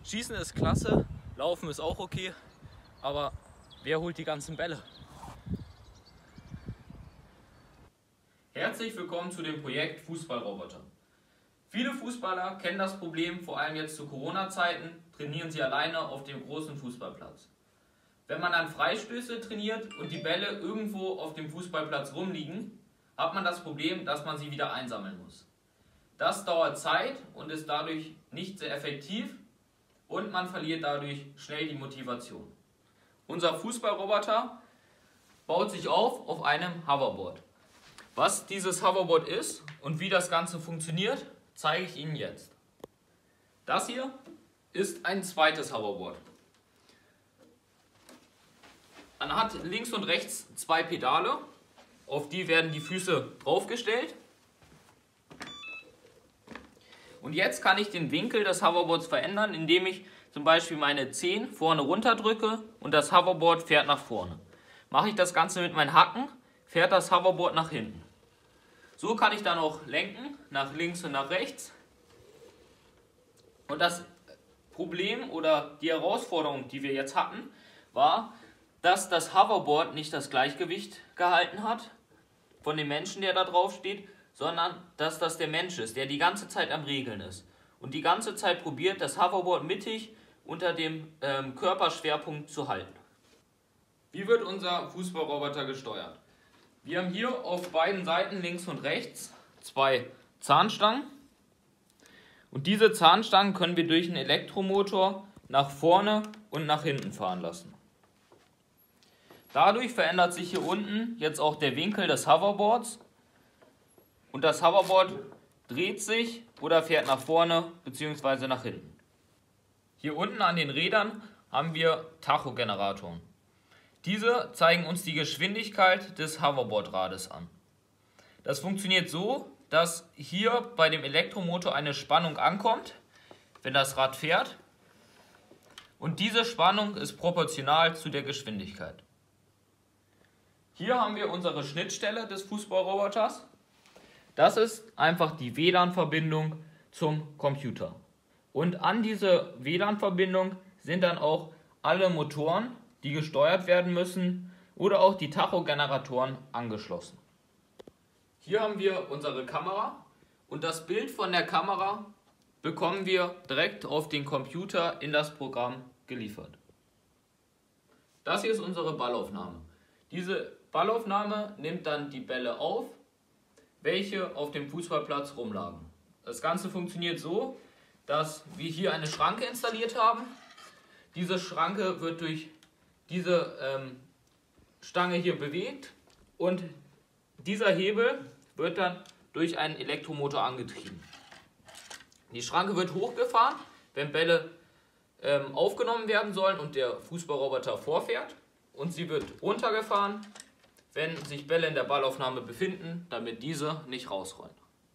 Schießen ist klasse, Laufen ist auch okay, aber wer holt die ganzen Bälle? Herzlich willkommen zu dem Projekt Fußballroboter. Viele Fußballer kennen das Problem, vor allem jetzt zu Corona-Zeiten, trainieren sie alleine auf dem großen Fußballplatz. Wenn man dann Freistöße trainiert und die Bälle irgendwo auf dem Fußballplatz rumliegen, hat man das Problem, dass man sie wieder einsammeln muss. Das dauert Zeit und ist dadurch nicht sehr effektiv und man verliert dadurch schnell die Motivation. Unser Fußballroboter baut sich auf einem Hoverboard. Was dieses Hoverboard ist und wie das Ganze funktioniert, zeige ich Ihnen jetzt. Das hier ist ein zweites Hoverboard. Man hat links und rechts zwei Pedale, auf die werden die Füße draufgestellt. Und jetzt kann ich den Winkel des Hoverboards verändern, indem ich zum Beispiel meine Zehen vorne runter drücke und das Hoverboard fährt nach vorne. Mache ich das Ganze mit meinen Hacken, fährt das Hoverboard nach hinten. So kann ich dann auch lenken, nach links und nach rechts. Und das Problem oder die Herausforderung, die wir jetzt hatten, war, dass das Hoverboard nicht das Gleichgewicht gehalten hat von dem Menschen, der da drauf steht, sondern dass das der Mensch ist, der die ganze Zeit am Regeln ist und die ganze Zeit probiert, das Hoverboard mittig unter dem Körperschwerpunkt zu halten. Wie wird unser Fußballroboter gesteuert? Wir haben hier auf beiden Seiten links und rechts zwei Zahnstangen und diese Zahnstangen können wir durch einen Elektromotor nach vorne und nach hinten fahren lassen. Dadurch verändert sich hier unten jetzt auch der Winkel des Hoverboards und das Hoverboard dreht sich oder fährt nach vorne bzw. nach hinten. Hier unten an den Rädern haben wir Tachogeneratoren. Diese zeigen uns die Geschwindigkeit des Hoverboardrades an. Das funktioniert so, dass hier bei dem Elektromotor eine Spannung ankommt, wenn das Rad fährt. Und diese Spannung ist proportional zu der Geschwindigkeit. Hier haben wir unsere Schnittstelle des Fußballroboters. Das ist einfach die WLAN-Verbindung zum Computer. Und an diese WLAN-Verbindung sind dann auch alle Motoren, die gesteuert werden müssen, oder auch die Tachogeneratoren angeschlossen. Hier haben wir unsere Kamera und das Bild von der Kamera bekommen wir direkt auf den Computer in das Programm geliefert. Das hier ist unsere Ballaufnahme. Diese Ballaufnahme nimmt dann die Bälle auf, welche auf dem Fußballplatz rumlagen. Das Ganze funktioniert so, dass wir hier eine Schranke installiert haben. Diese Schranke wird durch diese Stange hier bewegt und dieser Hebel wird dann durch einen Elektromotor angetrieben. Die Schranke wird hochgefahren, wenn Bälle aufgenommen werden sollen und der Fußballroboter vorfährt, und sie wird runtergefahren, wenn sich Bälle in der Ballaufnahme befinden, damit diese nicht rausrollen.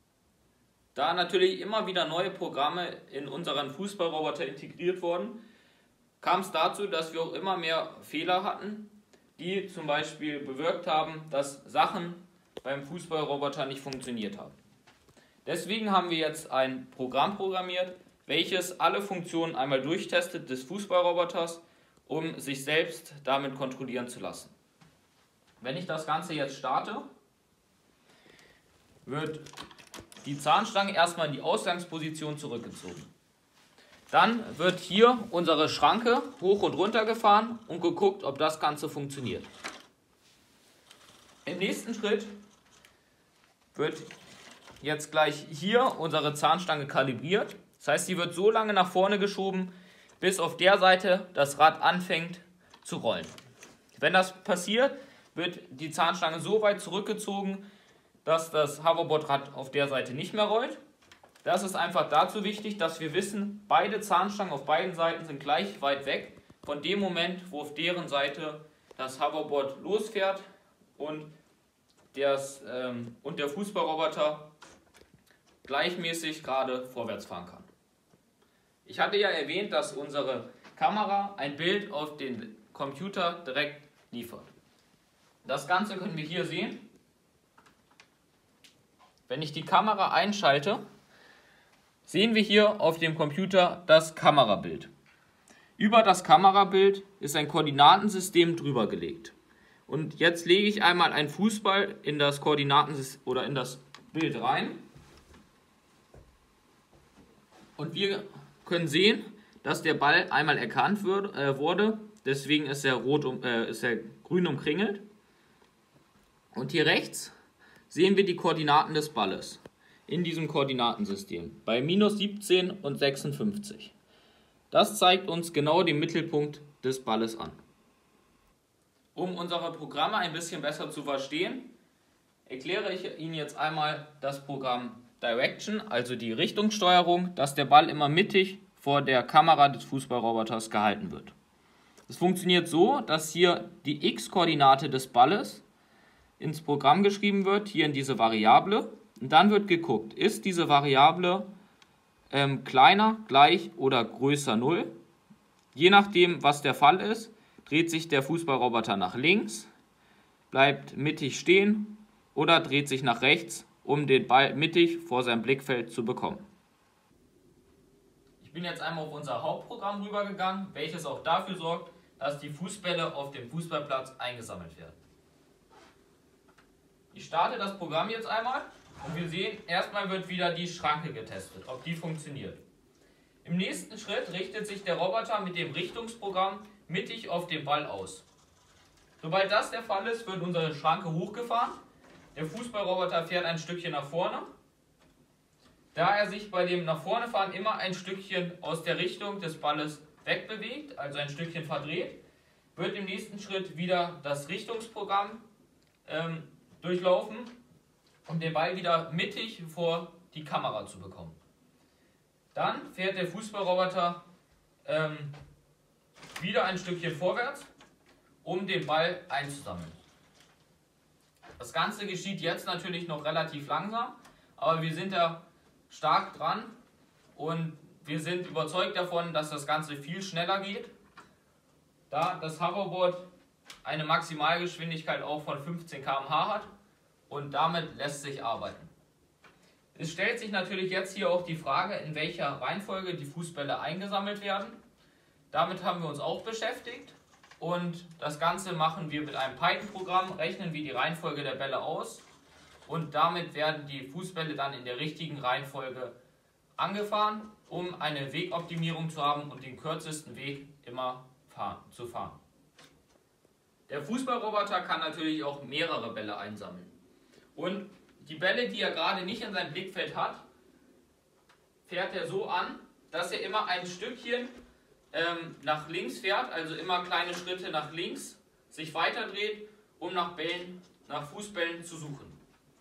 Da natürlich immer wieder neue Programme in unseren Fußballroboter integriert wurden, kam es dazu, dass wir auch immer mehr Fehler hatten, die zum Beispiel bewirkt haben, dass Sachen beim Fußballroboter nicht funktioniert haben. Deswegen haben wir jetzt ein Programm programmiert, welches alle Funktionen einmal durchtestet des Fußballroboters, um sich selbst damit kontrollieren zu lassen. Wenn ich das Ganze jetzt starte, wird die Zahnstange erstmal in die Ausgangsposition zurückgezogen. Dann wird hier unsere Schranke hoch und runter gefahren und geguckt, ob das Ganze funktioniert. Im nächsten Schritt wird jetzt gleich hier unsere Zahnstange kalibriert. Das heißt, sie wird so lange nach vorne geschoben, bis auf der Seite das Rad anfängt zu rollen. Wenn das passiert, wird die Zahnstange so weit zurückgezogen, dass das Hoverboardrad auf der Seite nicht mehr rollt. Das ist einfach dazu wichtig, dass wir wissen, beide Zahnstangen auf beiden Seiten sind gleich weit weg von dem Moment, wo auf deren Seite das Hoverboard losfährt und der Fußballroboter gleichmäßig gerade vorwärts fahren kann. Ich hatte ja erwähnt, dass unsere Kamera ein Bild auf den Computer direkt liefert. Das Ganze können wir hier sehen. Wenn ich die Kamera einschalte, sehen wir hier auf dem Computer das Kamerabild. Über das Kamerabild ist ein Koordinatensystem drüber gelegt. Und jetzt lege ich einmal einen Fußball in das Koordinatensystem oder in das Bild rein. Und wir können sehen, dass der Ball einmal erkannt wurde. Deswegen ist er grün umkringelt. Und hier rechts sehen wir die Koordinaten des Balles in diesem Koordinatensystem bei minus 17 und 56. Das zeigt uns genau den Mittelpunkt des Balles an. Um unsere Programme ein bisschen besser zu verstehen, erkläre ich Ihnen jetzt einmal das Programm Direction, also die Richtungssteuerung, dass der Ball immer mittig vor der Kamera des Fußballroboters gehalten wird. Es funktioniert so, dass hier die x-Koordinate des Balles ins Programm geschrieben wird, hier in diese Variable. Und dann wird geguckt, ist diese Variable kleiner, gleich oder größer 0. Je nachdem, was der Fall ist, dreht sich der Fußballroboter nach links, bleibt mittig stehen oder dreht sich nach rechts, um den Ball mittig vor seinem Blickfeld zu bekommen. Ich bin jetzt einmal auf unser Hauptprogramm rübergegangen, welches auch dafür sorgt, dass die Fußbälle auf dem Fußballplatz eingesammelt werden. Ich starte das Programm jetzt einmal und wir sehen, erstmal wird wieder die Schranke getestet, ob die funktioniert. Im nächsten Schritt richtet sich der Roboter mit dem Richtungsprogramm mittig auf den Ball aus. Sobald das der Fall ist, wird unsere Schranke hochgefahren. Der Fußballroboter fährt ein Stückchen nach vorne. Da er sich bei dem nach vorne fahren immer ein Stückchen aus der Richtung des Balles wegbewegt, also ein Stückchen verdreht, wird im nächsten Schritt wieder das Richtungsprogramm durchlaufen, um den Ball wieder mittig vor die Kamera zu bekommen. Dann fährt der Fußballroboter wieder ein Stückchen vorwärts, um den Ball einzusammeln. Das Ganze geschieht jetzt natürlich noch relativ langsam, aber wir sind da stark dran und wir sind überzeugt davon, dass das Ganze viel schneller geht, da das Hoverboard eine Maximalgeschwindigkeit auch von 15 km/h hat und damit lässt sich arbeiten. Es stellt sich natürlich jetzt hier auch die Frage, in welcher Reihenfolge die Fußbälle eingesammelt werden. Damit haben wir uns auch beschäftigt und das Ganze machen wir mit einem Python-Programm, rechnen wir die Reihenfolge der Bälle aus und damit werden die Fußbälle dann in der richtigen Reihenfolge angefahren, um eine Wegoptimierung zu haben und den kürzesten Weg immer zu fahren. Der Fußballroboter kann natürlich auch mehrere Bälle einsammeln. Und die Bälle, die er gerade nicht in seinem Blickfeld hat, fährt er so an, dass er immer ein Stückchen nach links fährt, also immer kleine Schritte nach links, sich weiterdreht, um nach Fußbällen zu suchen.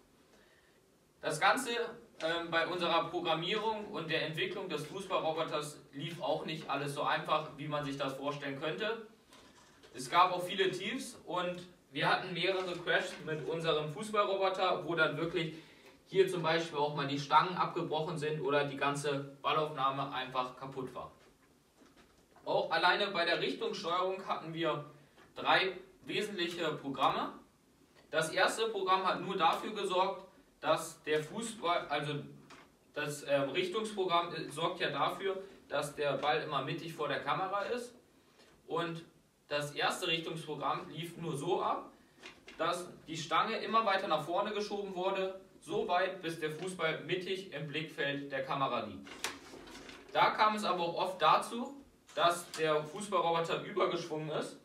Das Ganze bei unserer Programmierung und der Entwicklung des Fußballroboters lief auch nicht alles so einfach, wie man sich das vorstellen könnte. Es gab auch viele Tiefs und wir hatten mehrere Crashs mit unserem Fußballroboter, wo dann wirklich hier zum Beispiel auch mal die Stangen abgebrochen sind oder die ganze Ballaufnahme einfach kaputt war. Auch alleine bei der Richtungssteuerung hatten wir 3 wesentliche Programme. Das erste Programm hat nur dafür gesorgt, dass der Fußball, also das Richtungsprogramm sorgt ja dafür, dass der Ball immer mittig vor der Kamera ist. Und das erste Richtungsprogramm lief nur so ab, dass die Stange immer weiter nach vorne geschoben wurde, so weit, bis der Fußball mittig im Blickfeld der Kamera liegt. Da kam es aber auch oft dazu, dass der Fußballroboter übergeschwungen ist.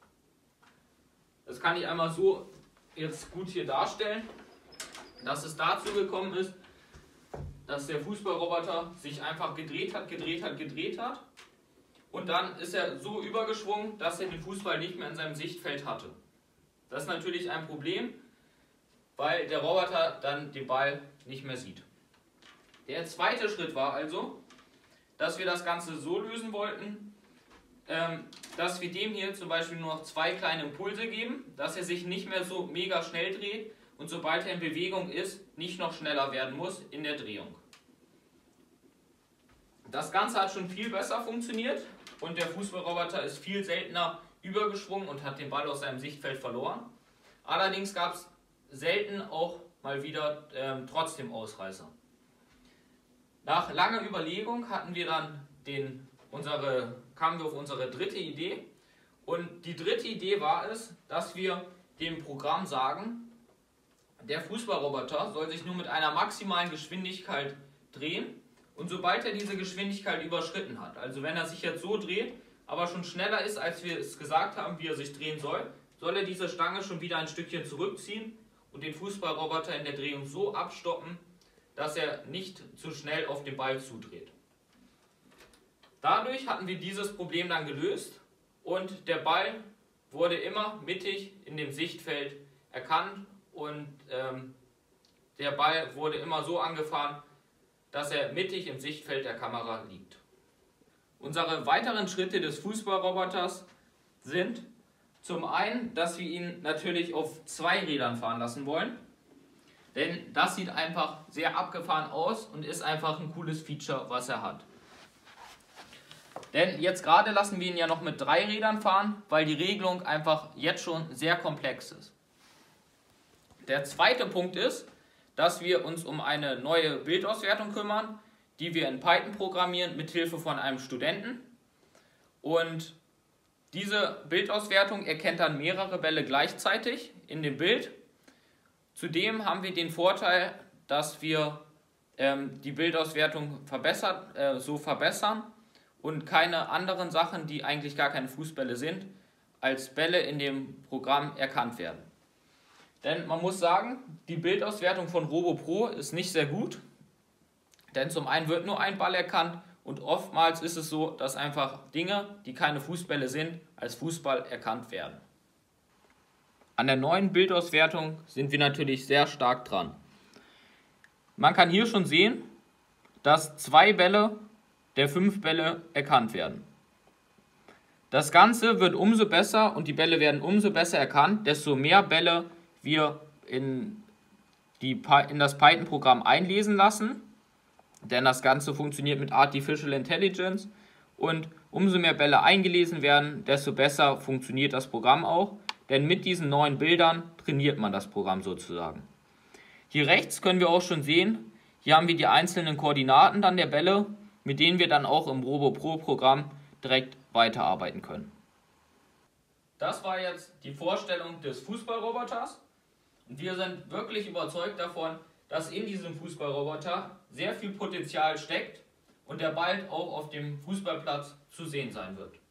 Das kann ich einmal so jetzt gut hier darstellen, dass es dazu gekommen ist, dass der Fußballroboter sich einfach gedreht hat und dann ist er so übergeschwungen, dass er den Fußball nicht mehr in seinem Sichtfeld hatte. Das ist natürlich ein Problem, weil der Roboter dann den Ball nicht mehr sieht. Der zweite Schritt war also, dass wir das Ganze so lösen wollten, dass wir dem hier zum Beispiel nur noch 2 kleine Impulse geben, dass er sich nicht mehr so mega schnell dreht und sobald er in Bewegung ist, nicht noch schneller werden muss in der Drehung. Das Ganze hat schon viel besser funktioniert und der Fußballroboter ist viel seltener übergeschwungen und hat den Ball aus seinem Sichtfeld verloren. Allerdings gab es selten auch mal wieder trotzdem Ausreißer. Nach langer Überlegung hatten wir dann unsere kamen wir auf unsere dritte Idee. Und die dritte Idee war es, dass wir dem Programm sagen, der Fußballroboter soll sich nur mit einer maximalen Geschwindigkeit drehen und sobald er diese Geschwindigkeit überschritten hat, also wenn er sich jetzt so dreht, aber schon schneller ist, als wir es gesagt haben, wie er sich drehen soll, soll er diese Stange schon wieder ein Stückchen zurückziehen und den Fußballroboter in der Drehung so abstoppen, dass er nicht zu schnell auf den Ball zudreht. Dadurch hatten wir dieses Problem dann gelöst und der Ball wurde immer mittig in dem Sichtfeld erkannt und der Ball wurde immer so angefahren, dass er mittig im Sichtfeld der Kamera liegt. Unsere weiteren Schritte des Fußballroboters sind zum einen, dass wir ihn natürlich auf 2 Rädern fahren lassen wollen, denn das sieht einfach sehr abgefahren aus und ist einfach ein cooles Feature, was er hat. Denn jetzt gerade lassen wir ihn ja noch mit 3 Rädern fahren, weil die Regelung einfach jetzt schon sehr komplex ist. Der zweite Punkt ist, dass wir uns um eine neue Bildauswertung kümmern, die wir in Python programmieren mit Hilfe von einem Studenten. Und diese Bildauswertung erkennt dann mehrere Bälle gleichzeitig in dem Bild. Zudem haben wir den Vorteil, dass wir die Bildauswertung verbessern und keine anderen Sachen, die eigentlich gar keine Fußbälle sind, als Bälle in dem Programm erkannt werden. Denn man muss sagen, die Bildauswertung von RoboPro ist nicht sehr gut, denn zum einen wird nur ein Ball erkannt und oftmals ist es so, dass einfach Dinge, die keine Fußbälle sind, als Fußball erkannt werden. An der neuen Bildauswertung sind wir natürlich sehr stark dran. Man kann hier schon sehen, dass 2 Bälle der 5 Bälle erkannt werden. Das Ganze wird umso besser und die Bälle werden umso besser erkannt, desto mehr Bälle wir in das Python-Programm einlesen lassen, denn das Ganze funktioniert mit Artificial Intelligence und umso mehr Bälle eingelesen werden, desto besser funktioniert das Programm auch, denn mit diesen neuen Bildern trainiert man das Programm sozusagen. Hier rechts können wir auch schon sehen, hier haben wir die einzelnen Koordinaten dann der Bälle, mit denen wir dann auch im RoboPro-Programm direkt weiterarbeiten können. Das war jetzt die Vorstellung des Fußballroboters. Und wir sind wirklich überzeugt davon, dass in diesem Fußballroboter sehr viel Potenzial steckt und der bald auch auf dem Fußballplatz zu sehen sein wird.